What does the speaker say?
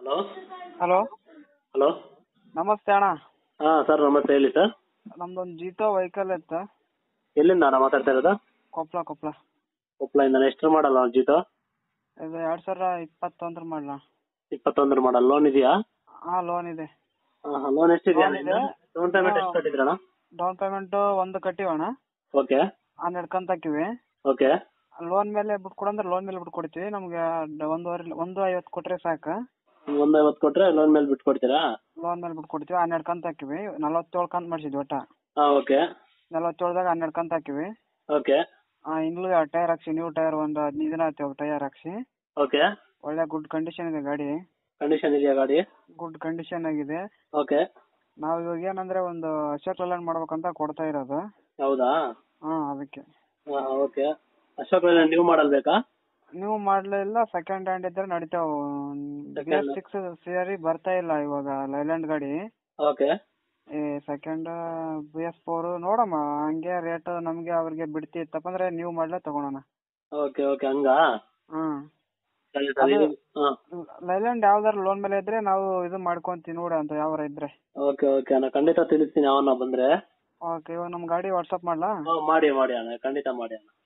Hello hello hello ನಮಸ್ತೆ ಅಣ್ಣ. ಹಾಂ ಸರ್ ನಮಸ್ತೆ, ಹೇಳಿ ಸರ್. ನಮ್ದೊಂದು ಜೀತೋ ವೆಹಿಕಲ್ ಇತ್ತು. ಎಲ್ಲಿಂದ ಅಣ್ಣ ಮಾತಾಡ್ತಾ ಇರೋದು? ಕೊಪ್ಪಳ ಕೊಪ್ಪಳದಿಂದ. ಎಷ್ಟು ಮಾಡಲ್ಲ ಜೀತೋ? ಇದು 2021 ಮಾಡಲ. 21 ಮಾಡಲ್. ಲೋನ್ ಇದೆಯಾ? ಹಾಂ, ಲೋನ್ ಇದೆ. ಹಾಂ, ಲೋನ್ ಎಷ್ಟಿದೆಯಾ? ಲೋನ್ ಇದೆ. ಡೌನ್ ಪೇಮೆಂಟ್ ಎಷ್ಟು ಕಟ್ಟಿದ್ರಣ್ಣ? ಡೌನ್ ಪೇಮೆಂಟ್ 1 ಕಟ್ಟಿವಣ್ಣ. ಓಕೆ 12 ಕಂತು ಹಾಕಿವಿ. ಓಕೆ. ಲೋನ್ ಮೇಲೆ ಬಿಟ್ಕೊಡಂದ್ರೆ ಲೋನ್ ಮೇಲೆ ಬಿಟ್ಕೊಡ್ತೀವಿ. ನಮ್ಗೆ 150 ಕೊಟ್ರೆ ಸಾಕು. 150 ಕೊಟ್ರೆ ಲೋನ್ ಮೇಲೆ ಬಿಟ್ಕೊಡ್ತೀರಾ? ಲೋನ್ ಮೇಲೆ ಬಿಟ್ಕೊಡ್ತೀವಿ. 12 ಕಂತು ಹಾಕಿವಿ. 47 ಕಂತು ಮಾಡಿಸಿದ್ವಿ ಒಟ್ಟ. ಹಾಂ, ಓಕೆ. 47ದಾಗ 12 ಕಂತು ಹಾಕಿವಿ. ಓಕೆ. ಇನ್ನೂ ಟೈರ್ ಹಾಕ್ಸಿ, ನ್ಯೂ ಟೈರ್ ಒಂದು 15 ದಿನ ಆಯ್ತು ಟೈರ್ ಹಾಕ್ಸಿ. ಓಕೆ. ಒಳ್ಳೆ ಗುಡ್ ಕಂಡೀಷನ್ ಇದೆ ಗಾಡಿ. ಕಂಡೀಷನ್ ಇದೆಯಾ ಗಾಡಿ? ಗುಡ್ ಕಂಡೀಷನ್ ಆಗಿದೆ. ಓಕೆ. ನಾವು ಇವಾಗ ಏನಂದ್ರೆ ಒಂದು ಅಶೋಕ್ ಲೇಲ್ಯಾಂಡ್ ಮಾಡ್ಬೇಕಂತ ಕೊಡ್ತಾ ಇರೋದು. ಹೌದಾ? ಹಾಂ, ಅದಕ್ಕೆ. ಹಾಂ, okay. Ashok Leyland new model ಬೇಕಾ? ನೀವು ಮಾಡಲಿಲ್ಲ, ಸೆಕೆಂಡ್ ಹ್ಯಾಂಡ್ ಇದ್ರೆ ನಡೀತಾವೆ. BS6 ಸೇರಿ ಬರ್ತಾ ಇಲ್ಲ ಇವಾಗ ಲೈಲ್ಯಾಂಡ್ ಗಾಡಿ. ಓಕೆ. ಸೆಕೆಂಡ್ BS4 ನೋಡಮ್ಮ. ಹಂಗೆ ರೇಟ್ ನಮಗೆ ಅವ್ರಿಗೆ ಬಿಡ್ತಿ ಇತ್ತಪ್ಪ ಅಂದ್ರೆ ನೀವು ಮಾಡಲೇ ತಗೊಳೋಣ. ಓಕೆ ಓಕೆ, ಹಂಗಾ? ಹಾಂ, ಸರಿ ಸರಿ. ಹಾಂ, ಲೈಲ್ಯಾಂಡ್ ಯಾವ್ದಾರು ಲೋನ್ ಮೇಲೆ ಇದ್ರೆ ನಾವು ಇದು ಮಾಡ್ಕೊಂತೀವಿ ನೋಡಿ ಅಂತ ಯಾವಾರ ಇದ್ರೆ. ಓಕೆ ಓಕೆ ಅಣ್ಣ, ಖಂಡಿತ ತಿಳಿಸ್ತೀನಿ ಅವನ್ನ ಬಂದರೆ. ಓಕೆ, ಇವಾಗ ನಮ್ಮ ಗಾಡಿ ವಾಟ್ಸಪ್ ಮಾಡಲಾ? ಮಾಡಿ ಮಾಡಿ ಅಣ್ಣ, ಖಂಡಿತ ಮಾಡಿ ಅಣ್ಣ.